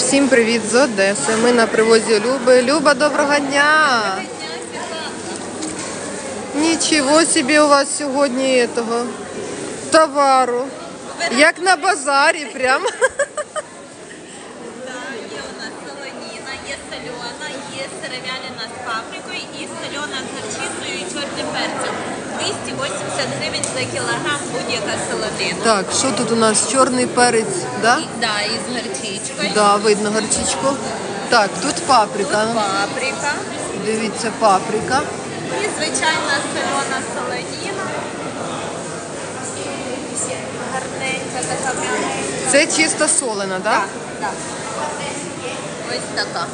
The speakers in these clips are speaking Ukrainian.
Всім привіт з Одеси. Ми на привозі Люби. Люба, доброго дня! Нічого собі у вас сьогодні товару. Як на базарі прямо. Є у нас солоніна, є сольона, є сировялина з паприкою і сольона з горчицею і чорним перцем. 280 гривень за кілограм будь-яка солонина. Так, що тут у нас? Чорний перець, да? Да, і з горчичкою. Да, видно горчичку. Так, тут паприка. Тут паприка. Дивіться, паприка. І звичайна сольона солоніна. Гарненька, така м'ягенька. Це чисто солена, да? Так, так. Ось така.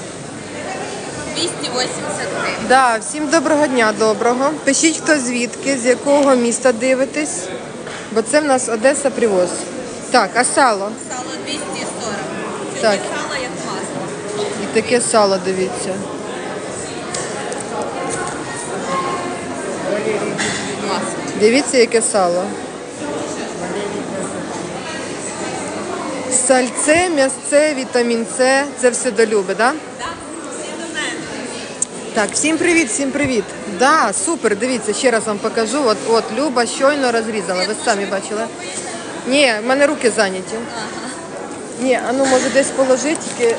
280 гривень. Да, всім доброго дня, доброго. Пишіть, хто звідки, з якого міста дивитесь, бо це в нас Одеса привоз. Так, а сало? Сало 240. Це Так. сало як масло. І таке сало, дивіться. Масло. Дивіться, яке сало. Сальце, м'ясце, вітамін С. Це все до Люби, так? Да? Так, всі до мене. Так, всім привіт, всім привіт. Да, супер, дивіться, ще раз вам покажу. От Люба щойно розрізала, ви самі бачили. Ні, в мене руки зайняті. Ага. Ні, а ну може десь положити, тільки...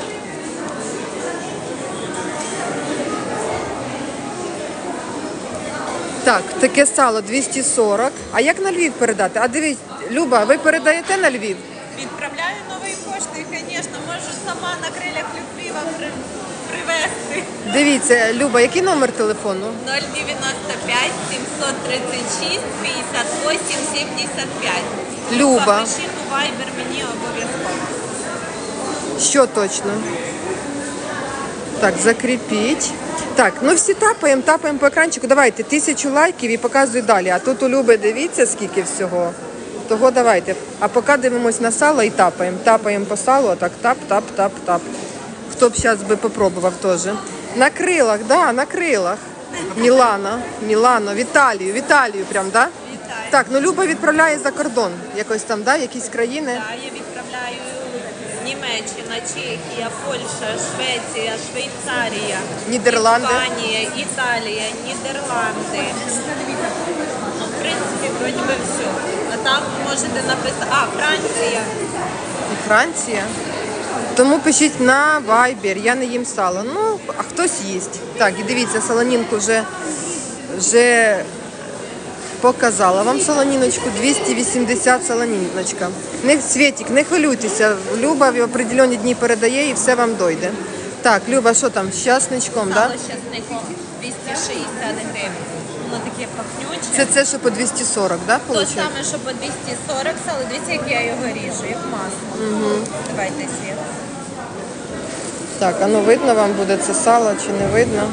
Так, таке сало 240. А як на Львів передати? А дивіться, Люба, ви передаєте на Львів? Відправляю новою поштою, звісно, можу сама на крилях любві вам привезти. Дивіться, Люба, який номер телефону? 095 736 58 75. Люба. Пишіть у Viber мені обов'язково. Що точно? Так, закріпіть. Так, ну всі тапаємо по екранчику. Давайте 1000 лайків і показую далі. А тут у Люби дивіться, скільки всього. Того давайте. А поки дивимось на сало і тапаємо. Тапаємо по салу, так тап. Хто б зараз би попробував теж. На крилах, да, на крилах. Мілано, Віталію прям, да? Вітаю. Так, ну Люба відправляє за кордон. Якось там, да, якісь країни. Да, я відправляю Німеччина, Чехія, Польща, Швеція, Швейцарія, Нідерланди. Іспанія, Італія, Нідерланди. Ну, в принципі, вроді би все. А там можете написати... Франція. І Франція. Тому пишіть на Viber, я не їм сало. Ну, а хтось їсть. Так, і дивіться, солонінку вже показала вам солоніночку. 280 солоніночка. Світик, не хвилюйтеся. Люба в определені дні передає і все вам дойде. Так, Люба, що там, з часничком, Сало да? з часником 260 гривень. Воно таке пахнюче. Це що по 240, да, То виходить? саме, що по 240 сало. Дивіться, як я його ріжу, як масло. Угу. Давайте світ. Так, а ну видно вам буде це сало чи не видно?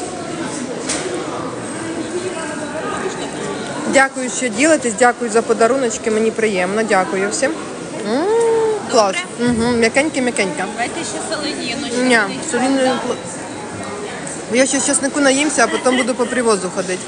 Дякую, що ділитесь, дякую за подаруночки, мені приємно, дякую всім. Клас. Угу, м'якеньке. Давайте ще солоніночку. Ні, соліною... Я ще з часнику наїмся, а потім буду по привозу ходити.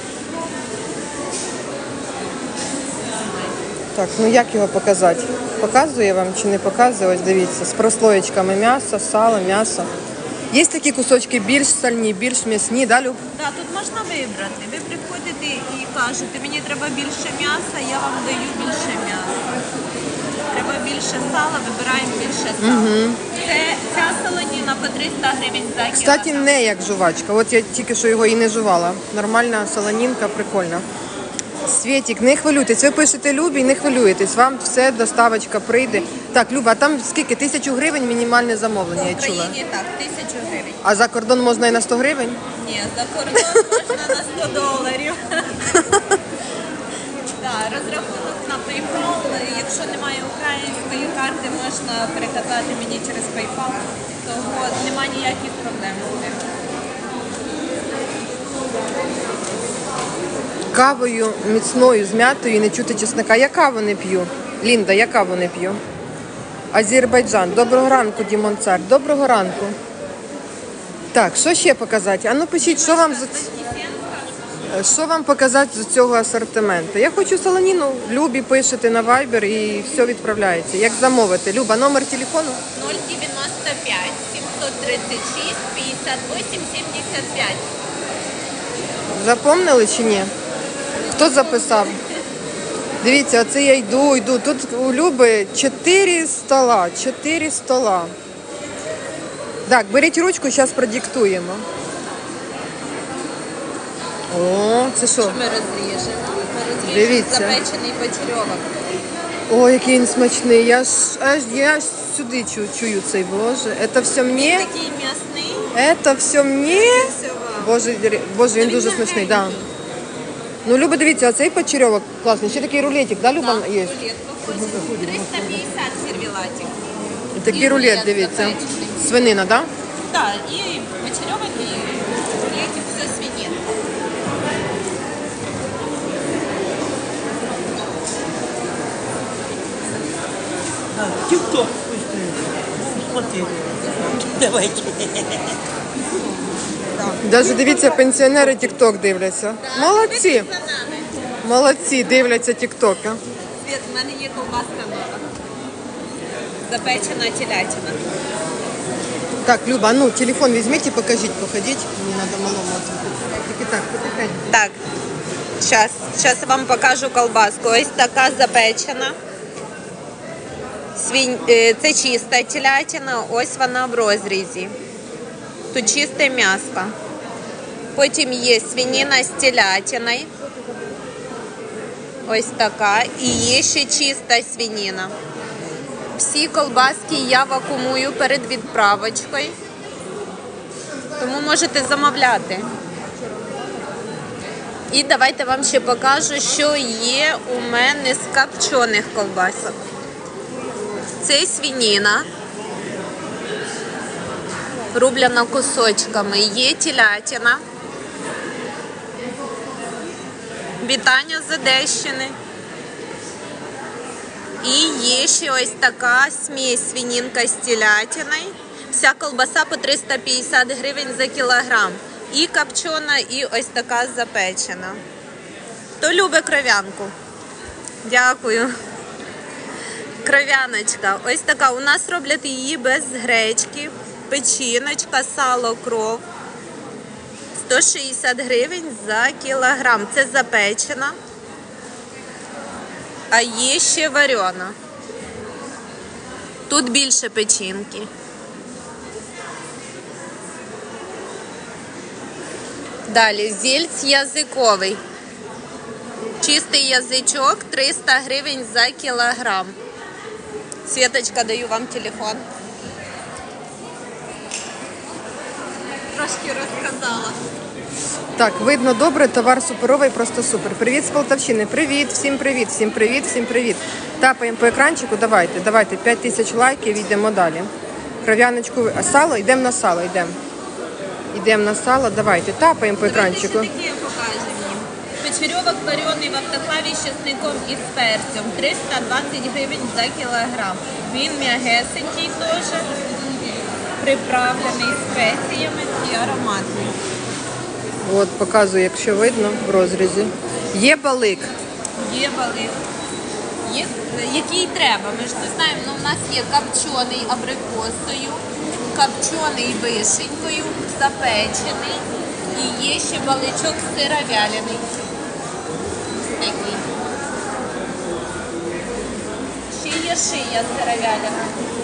Так, ну як його показати? Показує вам чи не показує? Ось дивіться, з прослоєчками м'яса, сало, м'ясо. Є такі кусочки більш сальні, більш м'ясні, да, Люб? Так, тут можна вибрати. Ви приходите і кажете, мені треба більше м'яса, я вам даю більше м'яса. Треба більше сала, вибираємо більше сала. Угу. Ця солоніна по 300 гривень за кілограм. Кстати, не як жувачка. От я тільки що його і не жувала. Нормальна солонінка, прикольна. Світик, не хвилюйтесь. Ви пишете Любі і не хвилюєтесь. Вам все, доставочка прийде. Так, Люба, а там скільки? 1000 гривень мінімальне замовлення, я В чула. Україні так, 1000 гривень. А за кордон можна і на 100 гривень? Ні, за кордон можна на 100 доларів. Так, розрахунок на PayPal. Якщо немає української карти, можна переказати мені через PayPal. Того немає ніяких проблем з цим. Кавою міцною, з м'ятою, не чути чесника. Я каву не п'ю. Лінда, я каву не п'ю. Азербайджан. Доброго ранку, Дімон Цар. Доброго ранку. Так, що ще показати? А ну пишіть, що вам за... Що вам показати з цього асортименту? Я хочу солоніну, Любі пишете на Viber і все відправляється. Як замовити? Люба, номер телефону? 095 736 58 75. Запомнили чи ні? Хто записав? Дивіться, оце я йду. Тут у Люби 4 стола. 4 стола. Так, беріть ручку, зараз продиктуємо. О, це що? Ми розріжемо. Ми розріжемо Дивіться. запечений почерьовок. Ой, який він смачний. Я аж сюди чую цей, боже. Це все мені? Такий м'ясний. Це все мені? Все вам. Боже, він дуже смачний, так. Да. Ну, Люба, дивіться, оцей почерьовок класний. Ще такий рулетик, да, Люба, є? Рулет виходить. 350 сервілатик. Такий рулет, дивіться. запечений. Свинина, так? Да? Так, і почерьовок, і рулетик, все свинина. Тик-ток смотри. Давайте. Навіть дивіться, пенсіонери тік-ток дивляться. Молодці, За нами. молодці, дивляться тік-токи. Свет, в мене є ковбаска нова. Запечена телятина. Так, Люба, ну телефон візьміть і покажіть, походіть. Мені треба малому оцінити. Тільки так, потихеньку. Так, зараз вам покажу колбаску. Ось така запечена. Це чиста телятина, ось вона в розрізі. Тут чисте м'ясо. Потім є свинина з телятиною. Ось така. І є ще чиста свинина. Всі колбаски я вакуумую перед відправочкою. Тому можете замовляти. І давайте вам ще покажу, що є у мене з копчених колбасок. Це свинина, рублена кусочками, є телятина, вітання з Одещини. І є ще ось така смесь свининка з телятиною. Вся колбаса по 350 гривень за кілограм. І копчена, і ось така запечена. Хто любить кров'янку? Дякую. Кров'яночка. Ось така. У нас роблять її без гречки. Печіночка, сало, кров. 160 гривень за кілограм. Це запечена. А є ще варена. Тут більше печінки. Далі, зільць язиковий. Чистий язичок 300 гривень за кілограм. Світочка, даю вам телефон. Трошки розказала. Так, видно добре, товар суперовий, просто супер. Привіт з Полтавщини. Привіт, всім привіт, всім привіт, всім привіт. Тапаємо по екранчику, давайте, 5000 лайків, йдемо далі. Кров'яночку, а сало, йдемо на сало, йдемо. Йдемо на сало, давайте, тапаємо по екранчику. Давайте ще таке покажемо їм. Печерьовок варений в автоклаві з чесником і з перцем. 320 гривень за кілограм. Він м'ягесенький теж, приправлений спеціями і ароматний. От, показую, якщо видно, в розрізі. Є балик. Є балик. Є, який треба. Ми ж не знаємо, але у нас є копчений абрикосою, копчений вишенькою, запечений. І є ще баличок сировялений. Такий. Ще є шия сировялена.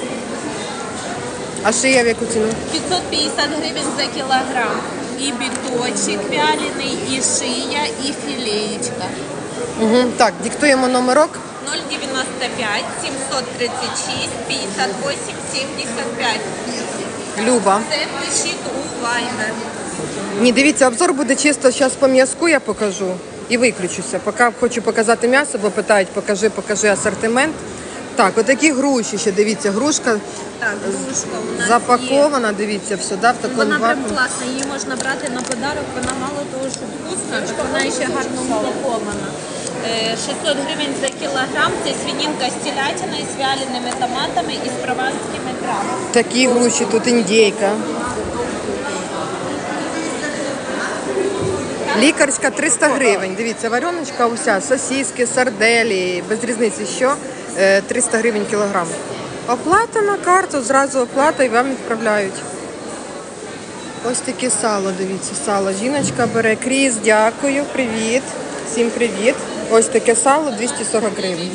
А шия в яку ціну? 550 гривень за кілограм. І біточок вялений, і шия, і філеєчка. Угу. Так, диктуємо номерок. 095 736 58 75. Люба. Це пишіть у Viber. Ні, дивіться, обзор буде чисто зараз по м'язку я покажу і виключуся. Поки хочу показати м'ясо, бо питають, покажи асортимент. Так, отакі груші ще, дивіться, грушка Так, грушка у нас запакована, дивіться, все, да, в є. такому Вона прям вакуумі. класна, її можна брати на подарок, вона мало того, що вкусна, так вона ще гарно упакована. 600 гривень за кілограм, це свининка з телятиною, з вяленими томатами і з прованськими травами. Такі груші, тут індейка. Лікарська 300 гривень. Дивіться, вареночка уся, сосиски, сарделі, без різниці що, 300 гривень кілограм. Оплата на карту, зразу оплата і вам відправляють. Ось таке сало, дивіться, сало. Жіночка бере. Кріс, дякую, привіт. Всім привіт. Ось таке сало 240 гривень.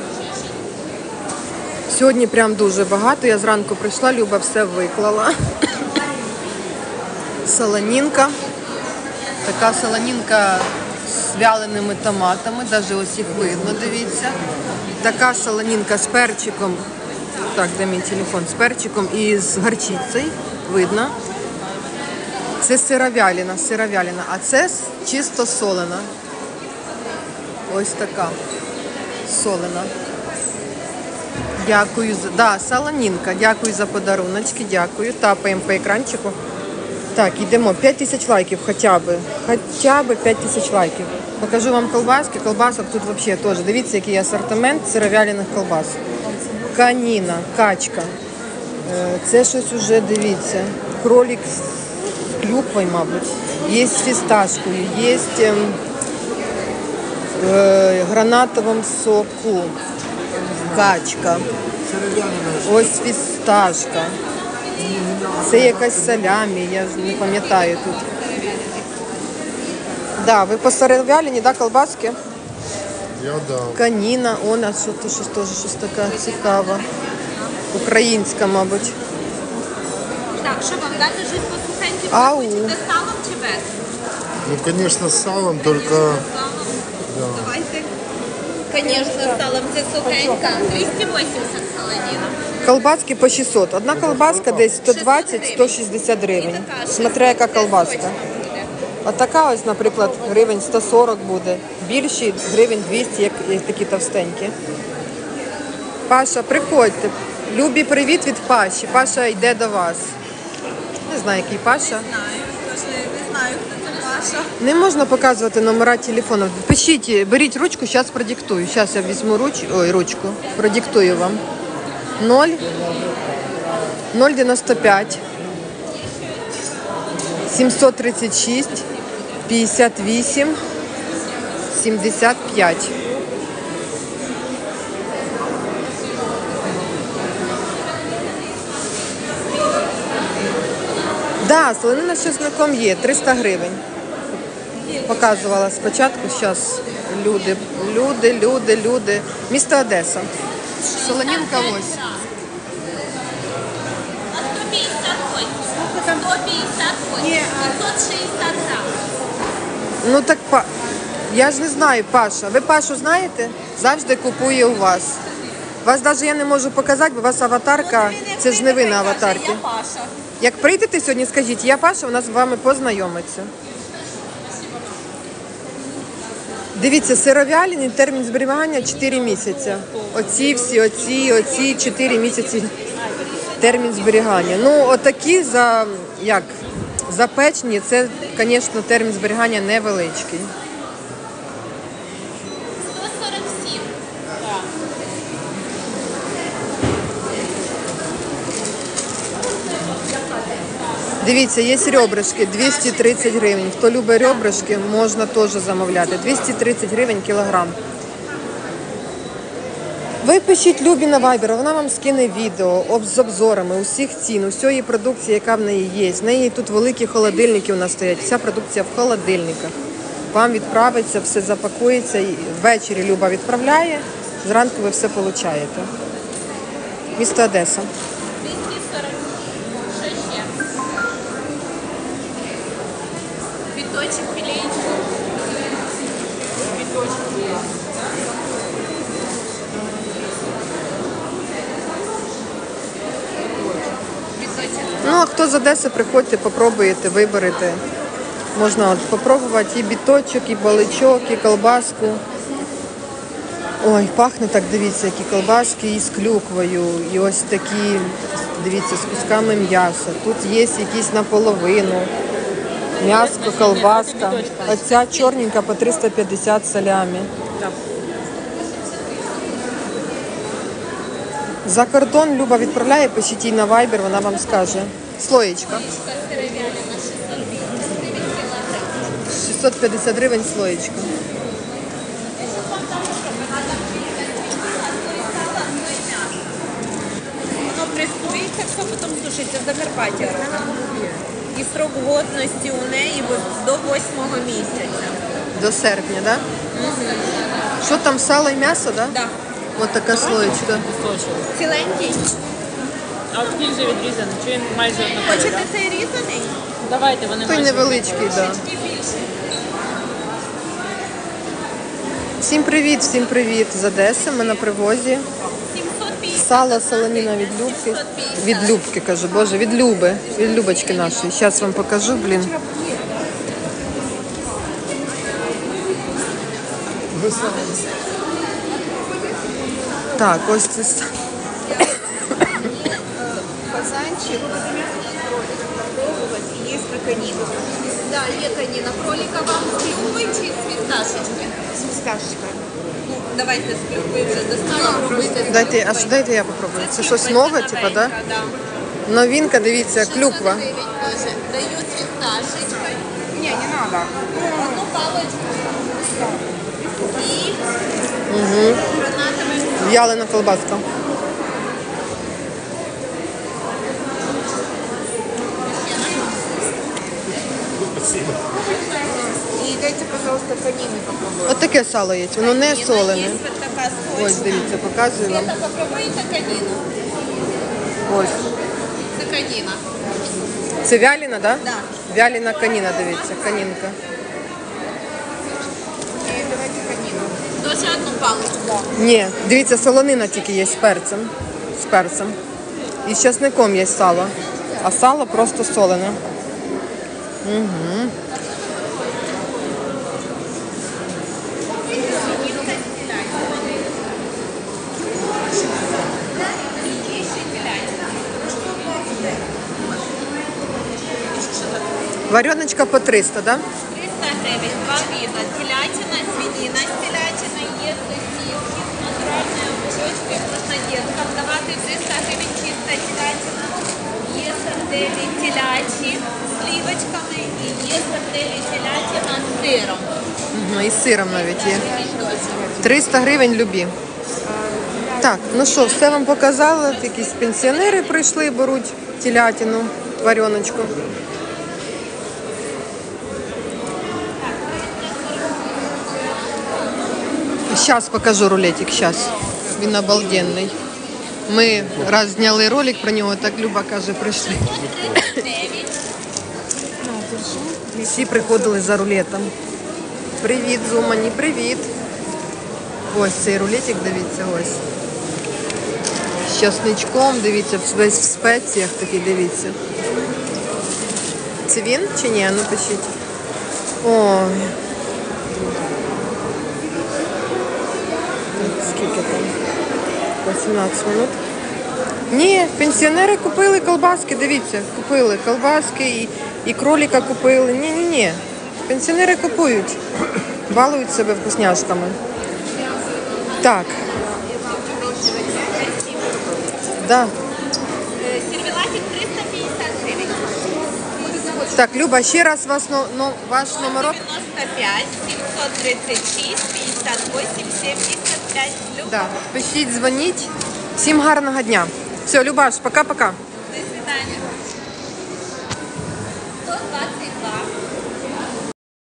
Сьогодні прям дуже багато. Я зранку прийшла, Люба все виклала. Солонінка. Така солонінка з вяленими томатами, навіть ось їх видно, дивіться. Така солонінка з перчиком. Так, де мій телефон? З перчиком і з горчицею, видно. Це сировяліна, а це чисто солена. Ось така солена. Дякую за... Да, солонінка, дякую за подаруночки, дякую. Тапаємо по екранчику. Так, йдемо. 5000 лайків хоча б. Хоча б 5000 лайків. Покажу вам колбаски. Колбасок тут взагалі теж. Дивіться, який асортимент сировялених колбас. Каніна, качка. Це щось уже, дивіться. Кролик з клюквою, мабуть. Є з фісташкою, є в гранатовому соку. Качка. Ось фісташка. Це якась салямі, я не пам'ятаю тут. Да, ви по сировяліні, да, колбаски? Я дав. Каніна, а що то щось теж щось така цікава. Українська, мабуть. Так, що вам дати щось посухеньке? Ау. Хочете з салом чи без? Ну, конечно, с салом, только... Салом? Давайте. Звісно, з салом це сухенька. 280 солоніна. Колбаски по 600. Одна колбаска десь 120-160 гривень. Смотря яка колбаска. А така ось, наприклад, гривень 140 буде. Більші гривень 200, як такі товстенькі. Паша, приходьте. Любі, привіт від Паші. Паша йде до вас. Не знаю, який Паша. Знаю, не знаю, хто це Паша. Не можна показувати номера телефону. Пишіть, беріть ручку, зараз продиктую. Зараз я візьму ручку, продиктую вам. 095 736 58 75. Да, солонина з чесноком є, 300 гривень. Показувала спочатку, зараз люди. Місто Одеса. Солонінка ось. А 150 ось. 150 ось. 560 грам. Ну так, я ж не знаю, Паша. Ви Пашу знаєте? Завжди купує у вас. Вас навіть я не можу показати, бо у вас аватарка, це ж не ви на аватарці. Я Паша. Як прийдете сьогодні, скажіть, я Паша, вона з вами познайомиться. Дивіться, сировяліні, термін зберігання 4 місяці. Оці 4 місяці термін зберігання. Ну, отакі запечені, це, звісно, термін зберігання невеличкий. 147. Дивіться, є ребрышки, 230 гривень. Хто любить ребрышки, можна теж замовляти. 230 гривень кілограм. Ви пишіть Любі на Viber, вона вам скине відео з обзорами усіх цін, усієї продукції, яка в неї є. В неї тут великі холодильники у нас стоять, вся продукція в холодильниках. Вам відправиться, все запакується, і ввечері Люба відправляє, зранку ви все отримаєте. Місто Одеса. 240. Що ще? Біточок, філеєчку. Біточок. Ну, а хто з Одеси, приходьте, попробуєте, виберете. Можна от попробувати і біточок, і баличок, і колбаску. Ой, пахне так, дивіться, які колбаски і з клюквою, і ось такі, дивіться, з кусками м'яса. Тут є якісь наполовину. М'яско, колбаска. Оця чорненька по 350 салямі. За кордон Люба відправляє, пишіть їй на Viber, вона вам скаже. Слоєчка. 650 гривень слоєчка. Воно прискується, все потім сушиться в Закарпатті. І срок годності у неї до 8-го місяця. До серпня, да? Що там, сало і м'ясо, да? Да. Ось така слоєчка. Ціленький. А от він же відрізаний, чи він майже однаковий? Хочете цей різаний? Давайте, вони Той майже невеличкий, да. Чи більше? Всім привіт з Одеси. Ми на привозі. 750. Сало, солоніна від Любки. Від Любки, кажу, боже, від Люби. Від Любочки нашої. Зараз вам покажу, блін. Так, ось це. Фазанчик, и есть конина. Да, є конина. Кролика вам з клюквою чи з фісташечки? З фісташечкою. Ну, давайте з клюквою вже достала, пробуйте. Дайте я попробую. Це щось нове, типа, да? Да. Новинка, дивіться, клюква. 600 гривень теж. Даю з фісташечкою. Не надо. Одну палочку. І гранатовий. В'ялена колбаска. І дайте, пожалуйста, конину попробуйте. От таке сало є, воно не солене. Є ось така Ось, сочна. дивіться, показую вам. Света, попробуйте конину. Ось. Це конина. Це вялена, да? Да. Вялена каніна, дивіться, канінка. І давайте конину. Дуже одну паличку. Ні, дивіться, солонина тільки є з перцем. З перцем. І з часником є сало. А сало просто солене. Угу. Вареночка по 300, да? 300 гривень, два вида. Телятина, свинина з телятини, є сосиски, натуральні обжочки, можна діткам давати 300 гривень чиста телятина. Є сарделі телячі з сливочками і є сарделі телятина з сиром. Угу, і з сиром навіть є. 300 гривень любі. Так, ну що, все вам показала. Якісь пенсіонери прийшли, беруть телятину, вареночку. Зараз покажу рулетик, зараз. Він обалденний. Ми раз зняли ролик про нього, так Люба каже, прийшли. Всі приходили за рулетом. Привіт, Зумані, привіт. Ось цей рулетик, дивіться, ось. З часничком, дивіться, весь в спеціях такий, дивіться. Це він чи ні? Ну пишіть. Ой. Скільки там? 18 минут. Ні, пенсіонери купили колбаски, дивіться, купили колбаски і кролика купили. Ні. Пенсіонери купують, балують себе вкусняшками. Так. Да. Сервелатик 350 гривень. Так, Люба, ще раз ваш номерок. 95, 736, 58, 75. Люба. Да. Пишіть, дзвоніть. Всім гарного дня. Все, Любаш, пока-пока. До свидания. 120